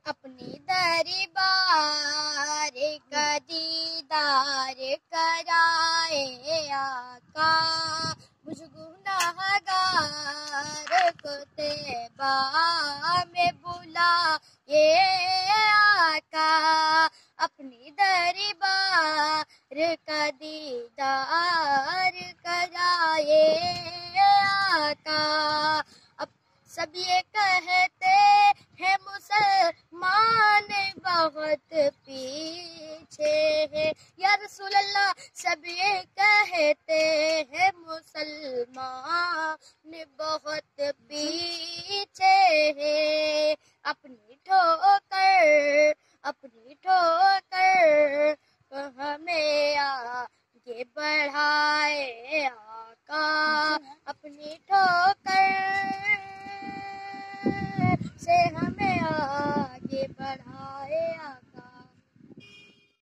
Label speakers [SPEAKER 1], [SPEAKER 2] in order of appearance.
[SPEAKER 1] اپنی دربار کا دیدار کرائے آقا، مجھ گنہگار کو طیبہ میں بلائے آقا، اپنی دربار کا دیدار کرائے آقا۔ اب سب یہ کہتے ہیں مسلمان بہت پیچھے ہے، یا رسول اللہ سب یہ کہتے ہیں مسلمان بہت پیچھے ہے، اپنی ٹھوکر ہمیں آگے بڑھائے آقا، اپنی ٹھوکر سے ہمیں آگے بڑھائے آقا۔